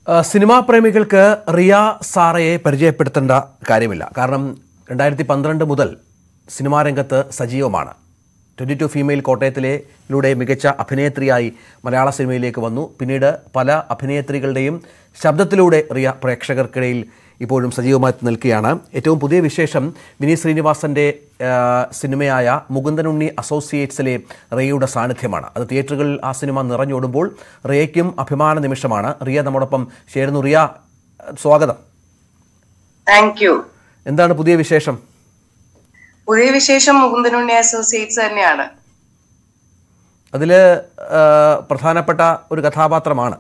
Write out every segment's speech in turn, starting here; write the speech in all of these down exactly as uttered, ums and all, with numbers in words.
Cinema പ്രേമികൾക്ക് Riya സാറയെ പരിചയപ്പെടുത്തേണ്ട കാര്യമില്ല. കാരണം രണ്ടായിരത്തി പന്ത്രണ്ട് മുതൽ സിനിമാ രംഗത്ത് സജീവമാണ്. ട്വൻറ്റി ടു ഫീമെയിൽ കോട്ടയത്തിലൂടെ മികച്ച അഭിനേത്രിയായി മലയാള സിനിമയിലേക്ക് വന്നു. പിന്നീട് പല അഭിനേത്രികളുടെയും ശബ്ദത്തിലൂടെ റിയ പ്രേക്ഷകർക്കിടയിൽ ഇപ്പോഴും സജീവമായി നിൽക്കുകയാണ്. ഏറ്റവും പുതിയ വിശേഷം വിനീത് ശ്രീനിവാസൻ്റെ സിനിമയായ മുകുന്ദൻ ഉണ്ണി അസോസിയേറ്റ്സിലെ റിയയുടെ സാന്നിധ്യമാണ്. അത് തിയേറ്ററുകളിൽ ആ സിനിമ നിറഞ്ഞോടുമ്പോൾ റിയയ്ക്കും അഭിമാന നിമിഷമാണ്. റിയ നമ്മോടൊപ്പം ചേരുന്നു. റിയ, സ്വാഗതം. Thank you. എന്താണ് പുതിയ വിശേഷം? പുതിയ വിശേഷം മുകുന്ദൻ ഉണ്ണി അസോസിയേറ്റ്സ് തന്നെയാണ്. അതില് പ്രധാനപ്പെട്ട ഒരു കഥാപാത്രമാണ്.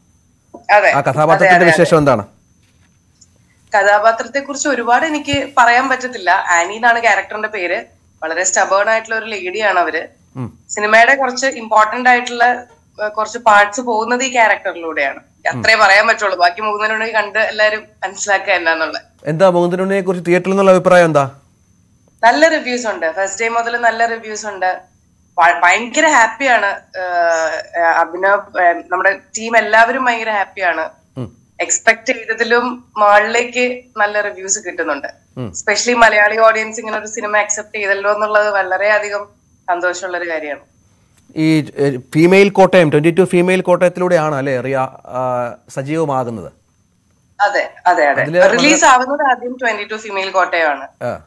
ആ കഥാപാത്രത്തിന്റെ വിശേഷം എന്താണ്? കഥാപാത്രത്തെ കുറിച്ച് ഒരുപാട് എനിക്ക് പറയാൻ പറ്റത്തില്ല. ആനി എന്നാണ് ക്യാരക്ടറിന്റെ പേര്. വളരെ സ്റ്റബേൺ ആയിട്ടുള്ള ഒരു ലേഡിയാണ് അവര്. സിനിമയുടെ കുറച്ച് ഇമ്പോർട്ടന്റ് ആയിട്ടുള്ള കുറച്ച് പാർട്സ് പോകുന്നത് ഈ ക്യാരക്ടറിലൂടെയാണ്. അത്രേ പറയാൻ പറ്റുള്ളൂ. ബാക്കി മുകുന്ദൻ ഉണ്ണി കണ്ട് എല്ലാരും മനസ്സിലാക്കുക എന്നാന്നുള്ളത്. എന്താ മുകുന്ദൻ ഉണ്ണിയെ കുറിച്ച് തിയേറ്ററിൽ നിന്നുള്ള അഭിപ്രായം എന്താ? നല്ല റിവ്യൂസ് ഉണ്ട്. ഫസ്റ്റ് ഡേ മുതൽ നല്ല റിവ്യൂസ് ഉണ്ട്. ഭയങ്കര ഹാപ്പിയാണ്. അഭിനവ്, നമ്മുടെ ടീം എല്ലാവരും ഭയങ്കര ഹാപ്പിയാണ്. എക്സ്പെക്ട് ചെയ്തതിലും മുകളിലേക്ക് നല്ല റിവ്യൂസ് കിട്ടുന്നുണ്ട്. എസ്പെഷ്യലി മലയാളി ഓഡിയൻസ് ഇങ്ങനെ ഒരു സിനിമ അക്സെപ്റ്റ് ചെയ്തല്ലോ എന്നുള്ളത് വളരെയധികം സന്തോഷമുള്ള ഒരു കാര്യമാണ്. ഈ female Kottayam twenty two female കോട്ടയത്തിലൂടെയാണ് അല്ലെ റിയ സജീവമാകുന്നത്? അതെ അതെ അതെ. റിലീസ് ആവുന്നത് ആദ്യം ട്വന്റി ടു ഫീമെയിൽ കോട്ടയമാണ്.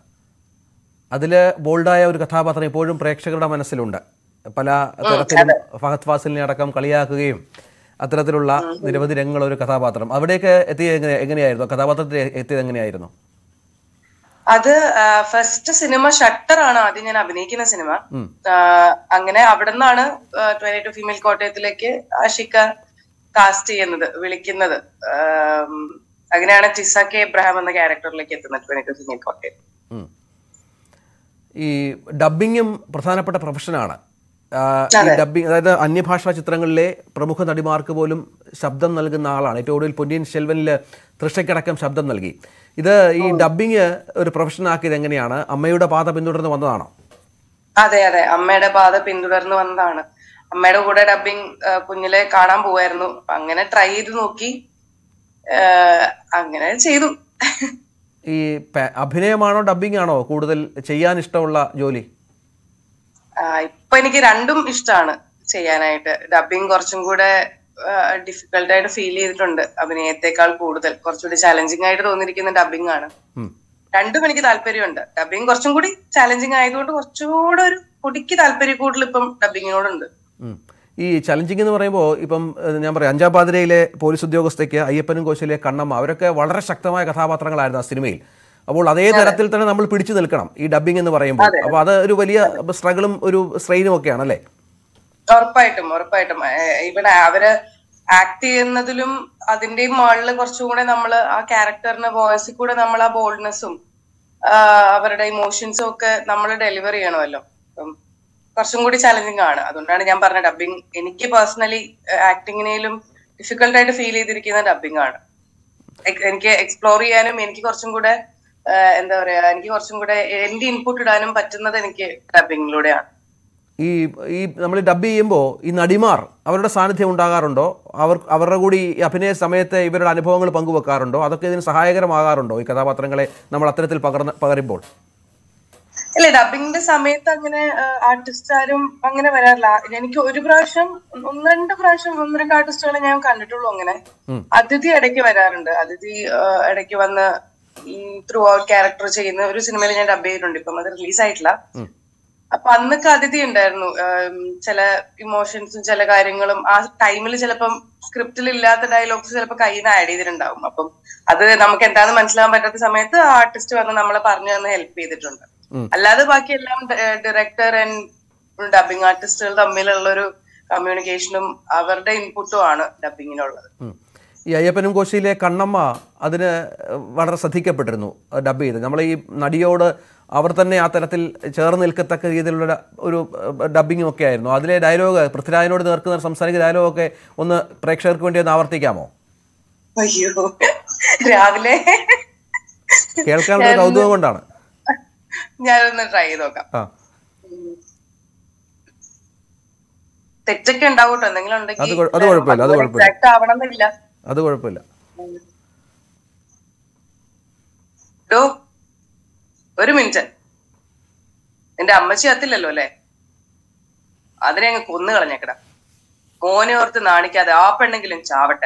അതില് ബോൾഡായ ഒരു കഥാപാത്രം ഇപ്പോഴും പ്രേക്ഷകരുടെ മനസ്സിലുണ്ട്. പല തരത്തിലും ഫഹദ് ഫാസിലിനെ അടക്കം കളിയാക്കുകയും അത്തരത്തിലുള്ള നിരവധി രംഗങ്ങളുള്ള ഒരു കഥാപാത്രം. അവിടെയൊക്കെ എത്തിയത് എങ്ങനെയായിരുന്നു? കഥാപാത്രത്തിൽ എത്തിയത് എങ്ങനെയായിരുന്നു? അത് ഫസ്റ്റ് സിനിമ ഷട്ടർ ആണ് ആദ്യം ഞാൻ അഭിനയിക്കുന്ന സിനിമ. അങ്ങനെ അവിടെ നിന്നാണ് ട്വന്റി ടു ഫീമെയിൽ കോട്ടയത്തിലേക്ക് ആഷിക കാസ്റ്റ് ചെയ്യുന്നത്, വിളിക്കുന്നത്. അങ്ങനെയാണ് ടിസ കെ എബ്രഹാം എന്ന ക്യാരക്ടറിലേക്ക് എത്തുന്നത് ട്വന്റി ടു ഫീമെയിൽ കോട്ടയം. ഈ ഡബിങ്ങും പ്രധാനപ്പെട്ട പ്രൊഫഷനാണ്. ഡബിങ്, അതായത് അന്യഭാഷാ ചിത്രങ്ങളിലെ പ്രമുഖ നടിമാർക്ക് പോലും ശബ്ദം നൽകുന്ന ആളാണ്. ഏറ്റവും കൂടുതൽ പൊന്നിയിൻ സെൽവനില് തൃഷയ്ക്കടക്കം ശബ്ദം നൽകി. ഇത് ഈ ഡബിങ് ഒരു പ്രൊഫഷൻ ആക്കിയത് എങ്ങനെയാണ്? അമ്മയുടെ പാത പിന്തുടർന്ന് വന്നതാണോ? അതെ അതെ, അമ്മയുടെ പാത പിന്തുടർന്ന് വന്നതാണ്. അമ്മയുടെ കൂടെ ഡബിങ് കുഞ്ഞിലെ കാണാൻ പോവായിരുന്നു. അങ്ങനെ ട്രൈ ചെയ്ത് നോക്കി, അങ്ങനെ ചെയ്തു. ഈ അഭിനയമാണോ ഡബിങ് ആണോ കൂടുതൽ ചെയ്യാൻ ഇഷ്ടമുള്ള ജോലി? ഇപ്പൊ എനിക്ക് രണ്ടും ഇഷ്ടമാണ് ചെയ്യാനായിട്ട്. ഡബിങ് കുറച്ചും കൂടെ ഡിഫിക്കൽട്ട് ആയിട്ട് ഫീൽ ചെയ്തിട്ടുണ്ട് അഭിനയത്തെക്കാൾ കൂടുതൽ. കുറച്ചുകൂടി ചാലഞ്ചിങ് ആയിട്ട് തോന്നിയിരിക്കുന്ന ഡബിങ് ആണ്. രണ്ടും എനിക്ക് താല്പര്യമുണ്ട്. ഡബിങ് കുറച്ചും കൂടി ചാലഞ്ചിങ് ആയതുകൊണ്ട് കുറച്ചുകൂടെ ഒരു പൊടിക്ക് താല്പര്യം കൂടുതൽ ഇപ്പം ഡബിങ്ങിനോടുണ്ട്. ഈ ചലഞ്ചിങ് എന്ന് പറയുമ്പോൾ ഇപ്പം ഞാൻ പറയാം, അഞ്ചാം പാതിരയിലെ പോലീസ് ഉദ്യോഗസ്ഥയ്ക്ക്, അയ്യപ്പനും കോശിലെ കണ്ണമ്മ, അവരൊക്കെ വളരെ ശക്തമായ കഥാപാത്രങ്ങളായിരുന്നു ആ സിനിമയിൽ. അപ്പോൾ അതേ തരത്തിൽ തന്നെ നമ്മൾ പിടിച്ചു നിൽക്കണം ഈ ഡബിങ് എന്ന് പറയുമ്പോൾ. അപ്പൊ അത് ഒരു വലിയ സ്ട്രഗിളും ഒരു സ്ട്രെയിനും ഒക്കെയാണ് അല്ലേ? ഉറപ്പായിട്ടും ഉറപ്പായിട്ടും. ഇവിടെ അവര് ആക്ട് ചെയ്യുന്നതിലും അതിന്റെയും മുകളിൽ കുറച്ചും കൂടെ നമ്മള് ആ ക്യാരക്ടറിന് വോയിസിൽ കൂടെ നമ്മൾ ആ ബോൾഡ്നെസ്സും അവരുടെ ഇമോഷൻസും ഒക്കെ നമ്മൾ ഡെലിവർ ചെയ്യണമല്ലോ. അപ്പം കുറച്ചും കൂടി ചാലഞ്ചിങ് ആണ്. അതുകൊണ്ടാണ് ഞാൻ പറഞ്ഞ ഡബിങ് എനിക്ക് പേഴ്സണലി ആക്ടിങ്ങിനേലും ഡിഫിക്കൽട്ട് ആയിട്ട് ഫീൽ ചെയ്തിരിക്കുന്ന ഡബിങ് ആണ്. എനിക്ക് എക്സ്പ്ലോർ ചെയ്യാനും എനിക്ക് കുറച്ചും കൂടെ എന്താ പറയാ, എനിക്ക് കുറച്ചും കൂടെ എന്റെ ഇൻപുട്ട് ഇടാനും പറ്റുന്നത് എനിക്ക് ഡബിങ്ങിലൂടെയാണ്. ഈ ഈ നമ്മൾ ഡബ് ചെയ്യുമ്പോൾ ഈ നടിമാർ അവരുടെ സാന്നിധ്യം ഉണ്ടാകാറുണ്ടോ? അവർ അവരുടെ കൂടി അഭിനയ സമയത്ത് ഇവരുടെ അനുഭവങ്ങൾ പങ്കുവെക്കാറുണ്ടോ? അതൊക്കെ ഇതിന് സഹായകരമാകാറുണ്ടോ ഈ കഥാപാത്രങ്ങളെ നമ്മൾ അത്തരത്തിൽ പകർന്ന് പകരുമ്പോൾ? ഇല്ല, ഡബിങ്ങിന്റെ സമയത്ത് അങ്ങനെ ആർട്ടിസ്റ്റ് ആരും അങ്ങനെ വരാറില്ല. എനിക്ക് ഒരു പ്രാവശ്യം ഒന്ന് രണ്ട് പ്രാവശ്യം ഒന്ന് രണ്ട് ആർട്ടിസ്റ്റുകളെ ഞാൻ കണ്ടിട്ടുള്ളൂ. അങ്ങനെ അതിഥി ഇടയ്ക്ക് വരാറുണ്ട്. അതിഥി ഇടയ്ക്ക് വന്ന് ഈ ത്രൂ ഔട്ട് ക്യാരക്ടർ ചെയ്യുന്ന ഒരു സിനിമയിൽ ഞാൻ ഡബ് ചെയ്തിട്ടുണ്ട്. ഇപ്പം അത് റിലീസ് ആയിട്ടില്ല. അപ്പൊ അന്നൊക്കെ അതിഥി ഉണ്ടായിരുന്നു. ചില ഇമോഷൻസും ചില കാര്യങ്ങളും ആ ടൈമിൽ ചിലപ്പം സ്ക്രിപ്റ്റിൽ ഇല്ലാത്ത ഡയലോഗ്സ് ചിലപ്പോൾ കയ്യിൽ നിന്ന് ആഡ് ചെയ്തിട്ടുണ്ടാവും. അപ്പം അത് നമുക്ക് എന്താണെന്ന് മനസ്സിലാവാൻ പറ്റാത്ത സമയത്ത് ആർട്ടിസ്റ്റ് വന്ന് നമ്മളെ പറഞ്ഞു തന്ന് ഹെൽപ്പ് ചെയ്തിട്ടുണ്ട്. അല്ലാതെ ബാക്കി എല്ലാം ഡയറക്ടർ ആൻഡ് ഡബിങ് ആർട്ടിസ്റ്റുകൾ തമ്മിലുള്ള ഒരു കമ്മ്യൂണിക്കേഷനും അവരുടെ ഇൻപുട്ടും ആണ് ഡബിങ്ങിനുള്ളത്. ഈ അയ്യപ്പനും കോശിയിലെ കണ്ണമ്മ അതിന് വളരെ ശ്രദ്ധിക്കപ്പെട്ടിരുന്നു ഡബ് ചെയ്ത്. നമ്മൾ ഈ നടിയോട് അവർ തന്നെ ആ തരത്തിൽ ചേർന്ന് നിൽക്കത്തക്ക രീതിയിലുള്ള ഒരു ഡബിങ്ങും ഒക്കെ ആയിരുന്നു. അതിലെ ഡയലോഗ്, പൃഥ്വിരാജിനോട് നേർക്കുന്ന സംസാരിക്കുന്ന ഡയലോഗൊക്കെ ഒന്ന് പ്രേക്ഷകർക്ക് വേണ്ടി ഒന്ന് ആവർത്തിക്കാമോ? അയ്യോ, രാവിലെ കേൾക്കാനുള്ള കൗതുകം കൊണ്ടാണ്. ഞാനൊന്ന് ട്രൈ ചെയ്ത് നോക്കാം. തെറ്റൊക്കെ ഉണ്ടാവൂട്ടോ, എന്തെങ്കിലും ഉണ്ടെങ്കിൽ. ആവണമെന്നില്ല. അത് കുഴപ്പമില്ല. ഒരു മിനിറ്റ്, എന്റെ അമ്മച്ചി കത്തില്ലല്ലോ അല്ലേ? അതിനെ അങ്ങ് കൊന്നു കളഞ്ഞേക്കടാ. മോനെ ഓർത്ത് നാണിക്കാതെ ആ പെണ്ണെങ്കിലും ചാവട്ടെ.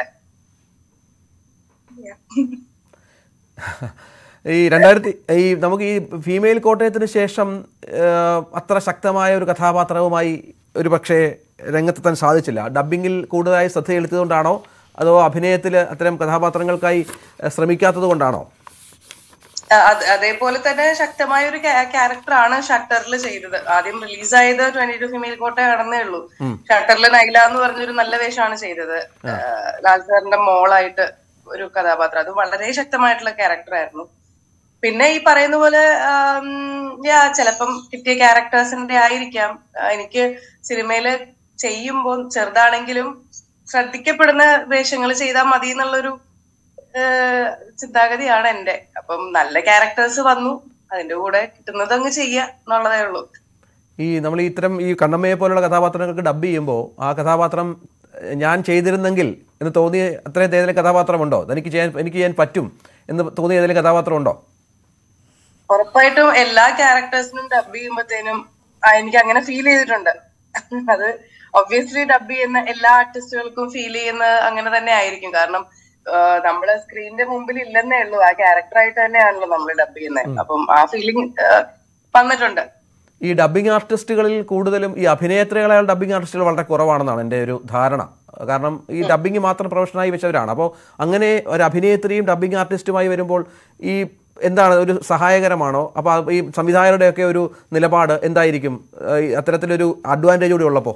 ഈ രണ്ടായിരത്തി ഈ നമുക്ക് ഈ ഫീമെയിൽ കോട്ടയത്തിന് ശേഷം അത്ര ശക്തമായ ഒരു കഥാപാത്രവുമായി ഒരു പക്ഷേ രംഗത്തെത്താൻ സാധിച്ചില്ല. ഡബ്ബിങ്ങിൽ കൂടുതലായി ശ്രദ്ധ ചെലുത്തിയതുകൊണ്ടാണോ അതോ അഭിനയത്തിൽ അത്തരം കഥാപാത്രങ്ങൾക്കായി ശ്രമിക്കാത്തത് കൊണ്ടാണോ? അതേപോലെ തന്നെ ശക്തമായ ഒരു ക്യാരക്ടറാണ് ഷട്ടറിൽ ചെയ്തത്. ആദ്യം റിലീസായത് ട്വന്റി ടു ഫീമെയിൽ കോട്ട കടന്നേ ഉള്ളൂ. ഷട്ടറിൽ നൈല എന്ന് പറഞ്ഞൊരു നല്ല വേഷമാണ് ചെയ്തത്. ലാൽ സാറിന്റെ മോളായിട്ട് ഒരു കഥാപാത്രം. അത് വളരെ ശക്തമായിട്ടുള്ള ക്യാരക്ടർ ആയിരുന്നു. പിന്നെ ഈ പറയുന്ന പോലെ ചിലപ്പം കിട്ടിയ ക്യാരക്ടേഴ്സിന്റെ ആയിരിക്കാം. എനിക്ക് സിനിമയില് ചെയ്യുമ്പോൾ ചെറുതാണെങ്കിലും ശ്രദ്ധിക്കപ്പെടുന്ന വേഷങ്ങൾ ചെയ്താൽ മതി എന്നുള്ളൊരു ചിന്താഗതിയാണ് എന്റെ. അപ്പം നല്ല ക്യാരക്ടേഴ്സ് വന്നു, അതിന്റെ കൂടെ കിട്ടുന്നത് അങ്ങ് ചെയ്യുക എന്നുള്ളതേ ഉള്ളൂ. ഈ നമ്മൾ ഇത്തരം ഈ കണ്ണമ്മയെ പോലുള്ള കഥാപാത്രങ്ങൾക്ക് ഡബ് ചെയ്യുമ്പോൾ ആ കഥാപാത്രം ഞാൻ ചെയ്തിരുന്നെങ്കിൽ എന്ന് തോന്നിയ അത്രയും ഏതെങ്കിലും കഥാപാത്രമുണ്ടോ? എനിക്ക് ചെയ്യാൻ എനിക്ക് ചെയ്യാൻ പറ്റും എന്ന് തോന്നിയ ഏതെങ്കിലും കഥാപാത്രം ഉണ്ടോ? ഉറപ്പായിട്ടും എല്ലാ ക്യാരക്ടേഴ്സിനും ഡബ് ചെയ്യുമ്പോഴത്തേനും എനിക്ക് അങ്ങനെ ഫീൽ ചെയ്തിട്ടുണ്ട്. അത് ഒബ്വിയസ്ലി ഡബ് ചെയ്യുന്ന എല്ലാ ആർട്ടിസ്റ്റുകൾക്കും ഫീൽ ചെയ്യുന്ന അങ്ങനെ തന്നെ ആയിരിക്കും. കാരണം നമ്മള് സ്ക്രീനിന്റെ മുമ്പിൽ ഇല്ലെന്നേ ഉള്ളൂ, ആ ക്യാരക്ടറായിട്ട് തന്നെയാണല്ലോ നമ്മൾ ഡബ് ചെയ്യുന്നത്. അപ്പം ആ ഫീലിംഗ് വന്നിട്ടുണ്ട്. ഈ ഡബ്ബിംഗ് ആർട്ടിസ്റ്റുകളിൽ കൂടുതലും ഈ അഭിനേത്രികളായ ഡബ്ബിംഗ് ആർട്ടിസ്റ്റുകൾ വളരെ കുറവാണെന്നാണ് എൻ്റെ ഒരു ധാരണ. കാരണം ഈ ഡബ്ബിംഗ് മാത്രം പ്രൊഫഷനായി വെച്ചവരാണ്. അപ്പോൾ അങ്ങനെ ഒരു അഭിനേത്രിയും ഡബ്ബിംഗ് ആർട്ടിസ്റ്റുമായി വരുമ്പോൾ ഈ എന്താണ് ഒരു സഹായകരമാണോ? അപ്പോൾ ഈ സംവിധായകരുടെയൊക്കെ ഒരു നിലപാട് എന്തായിരിക്കും അത്തരത്തിലൊരു അഡ്വാൻറ്റേജ് കൂടി ഉള്ളപ്പോൾ?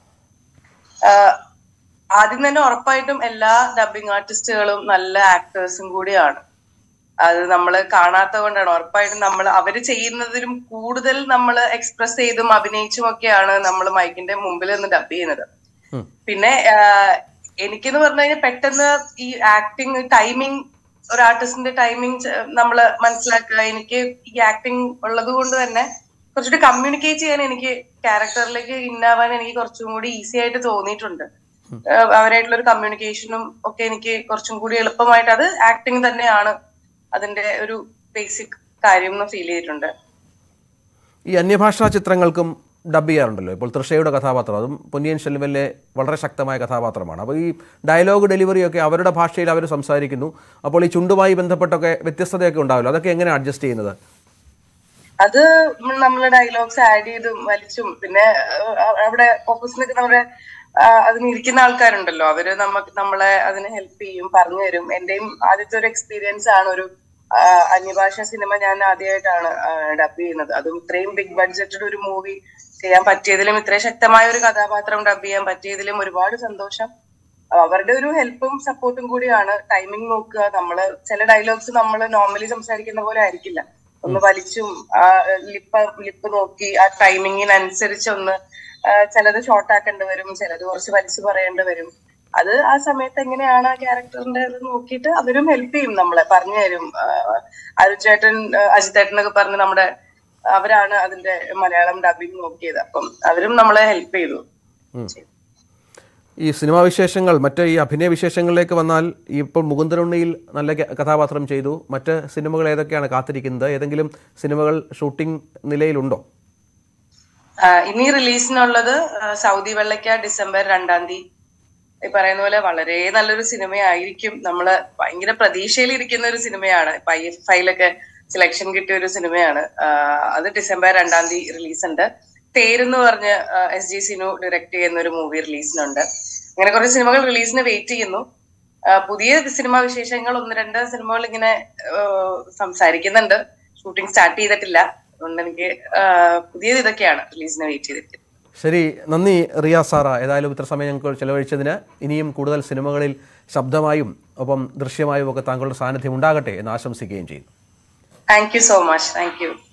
ആദ്യം തന്നെ ഉറപ്പായിട്ടും എല്ലാ ഡബ്ബിംഗ് ആർട്ടിസ്റ്റുകളും നല്ല ആക്ടേഴ്സും കൂടിയാണ്. അത് നമ്മൾ കാണാത്ത കൊണ്ടാണ്. ഉറപ്പായിട്ടും നമ്മൾ അവര് ചെയ്യുന്നതിലും കൂടുതൽ നമ്മൾ എക്സ്പ്രസ് ചെയ്തും അഭിനയിച്ചും ഒക്കെയാണ് നമ്മൾ മൈക്കിന്റെ മുമ്പിൽ നിന്ന് ഡബ് ചെയ്യുന്നത്. പിന്നെ എനിക്കെന്ന് പറഞ്ഞു കഴിഞ്ഞാൽ പെട്ടെന്ന് ഈ ആക്ടിങ് ടൈമിങ്, ഒരു ആർട്ടിസ്റ്റിന്റെ ടൈമിങ് നമ്മൾ മനസ്സിലാക്കുക. എനിക്ക് ഈ ആക്ടിങ് ഉള്ളത് കൊണ്ട് തന്നെ കുറച്ചുകൂടി കമ്മ്യൂണിക്കേറ്റ് ചെയ്യാൻ, എനിക്ക് ക്യാരക്ടറിലേക്ക് ഇന്നാവാൻ എനിക്ക് കുറച്ചും കൂടി ഈസി ആയിട്ട് തോന്നിയിട്ടുണ്ട്. അവരായിട്ടുള്ള ഒരു കമ്മ്യൂണിക്കേഷനും ഒക്കെ എനിക്ക് കുറച്ചും കൂടി എളുപ്പമായിട്ട്, അത് ആക്ടിങ് തന്നെയാണ് അതിന്റെ ഒരു ബേസിക് കാര്യം എന്ന് ഫീൽ ചെയ്തിട്ടുണ്ട്. ഈ അന്യഭാഷാ ചിത്രങ്ങൾക്കും ഡബ് ചെയ്യാറുണ്ടല്ലോ. ഇപ്പോൾ തൃഷയുടെ കഥാപാത്രം, അതും പൊന്നിയിൻ സെൽവനിലെ വളരെ ശക്തമായ കഥാപാത്രമാണ്. അപ്പോൾ ഈ ഡയലോഗ് ഡെലിവറിയൊക്കെ അവരുടെ ഭാഷയിൽ അവർ സംസാരിക്കുന്നു. അപ്പോൾ ഈ ചുണ്ടുമായി ബന്ധപ്പെട്ടൊക്കെ വ്യത്യസ്തതയൊക്കെ ഉണ്ടാവില്ല. അതൊക്കെ എങ്ങനെയാണ് അഡ്ജസ്റ്റ് ചെയ്യുന്നത്? അത് നമ്മൾ ഡയലോഗ്സ് ആഡ് ചെയ്തും വലിച്ചും, പിന്നെ അവിടെ ഓപ്പോസിറ്റ് നിൽക്കുന്നവരെ അതിനിരിക്കുന്ന ആൾക്കാരുണ്ടല്ലോ, അവര് നമുക്ക് നമ്മളെ അതിന് ഹെൽപ്പ് ചെയ്യും, പറഞ്ഞു തരും. എന്റെയും ആദ്യത്തെ ഒരു എക്സ്പീരിയൻസ് ആണ് ഒരു അന്യഭാഷ സിനിമ ഞാൻ ആദ്യമായിട്ടാണ് ഡബ് ചെയ്യുന്നത്. അതും ഇത്രയും ബിഗ് ബഡ്ജറ്റഡ് ഒരു മൂവി ചെയ്യാൻ പറ്റിയതിലും ഇത്രയും ശക്തമായ ഒരു കഥാപാത്രം ഡബ് ചെയ്യാൻ പറ്റിയതിലും ഒരുപാട് സന്തോഷം. അവരുടെ ഒരു ഹെൽപ്പും സപ്പോർട്ടും കൂടിയാണ്. ടൈമിംഗ് നോക്കുക, നമ്മള് ചില ഡയലോഗ്സ് നമ്മൾ നോർമലി സംസാരിക്കുന്ന പോലെ ആയിരിക്കില്ല. ഒന്ന് വലിച്ചും ആ ലിപ്പ് ലിപ്പ് നോക്കി ആ ടൈമിങ്ങിനനുസരിച്ച് ഒന്ന് ചിലത് ഷോർട്ട് ആക്കേണ്ടി വരും, ചിലത് കുറച്ച് വലിച്ചു പറയേണ്ടി വരും. അത് ആ സമയത്ത് എങ്ങനെയാണ് ആ ക്യാരക്ടറിന്റെ ഇത് നോക്കിയിട്ട് അവരും ഹെൽപ്പ് ചെയ്യും, നമ്മളെ പറഞ്ഞു തരും. അരുചേട്ടൻ അജിത്തേട്ടനൊക്കെ പറഞ്ഞ് നമ്മുടെ അവരാണ് അതിന്റെ മലയാളം ഡബിങ് നോക്കിയത്. അപ്പം അവരും നമ്മളെ ഹെൽപ്പ് ചെയ്തു. ഈ സിനിമാ വിശേഷങ്ങൾ, മറ്റ് ഈ അഭിനയ വിശേഷങ്ങളിലേക്ക് വന്നാൽ, ഇപ്പോൾ മുകുന്ദൻ ഉണ്ണിയിൽ നല്ല കഥാപാത്രം ചെയ്തു. മറ്റ് സിനിമകൾ ഏതൊക്കെയാണ് കാത്തിരിക്കുന്നത്? ഏതെങ്കിലും സിനിമകൾ ഷൂട്ടിംഗ് നിലയിലുണ്ടോ? ഇനി റിലീസിനുള്ളത് സൗദി വെള്ളയ്ക്ക ഡിസംബർ രണ്ടാം തീയതി. ഈ പറയുന്ന പോലെ വളരെ നല്ലൊരു സിനിമയായിരിക്കും. നമ്മള് ഭയങ്കര പ്രതീക്ഷയിലിരിക്കുന്ന ഒരു സിനിമയാണ്. ഐ എഫ് ഫൈലൊക്കെ സെലക്ഷൻ കിട്ടിയ ഒരു സിനിമയാണ്. അത് ഡിസംബർ രണ്ടാം തീയതി റിലീസ് ഉണ്ട്. തേരെന്ന് പറഞ്ഞ് എസ് ജി സിനു ഡയറക്ട് ചെയ്യുന്ന ഒരു മൂവി റിലീസിനുണ്ട്. അങ്ങനെ കുറച്ച് സിനിമകൾ റിലീസിന് വെയിറ്റ് ചെയ്യുന്നു. പുതിയ സിനിമാ വിശേഷങ്ങൾ ഒന്ന് രണ്ട് സിനിമകൾ ഇങ്ങനെ സംസാരിക്കുന്നുണ്ട്. ഷൂട്ടിംഗ് സ്റ്റാർട്ട് ചെയ്തിട്ടില്ല. അതുകൊണ്ട് എനിക്ക് പുതിയത് ഇതൊക്കെയാണ് റിലീസിന് വെയിറ്റ് ചെയ്തിട്ട്. ശരി, നന്ദി റിയ സാറ. ഏതായാലും ഇത്ര സമയം ഞങ്ങൾക്ക് ചെലവഴിച്ചതിന്. ഇനിയും കൂടുതൽ സിനിമകളിൽ ശബ്ദമായും ഒപ്പം ദൃശ്യമായും ഒക്കെ താങ്കളുടെ സാന്നിധ്യം ഉണ്ടാകട്ടെ എന്ന് ആശംസിക്കുകയും ചെയ്യുന്നു. Thank you so much. Thank U.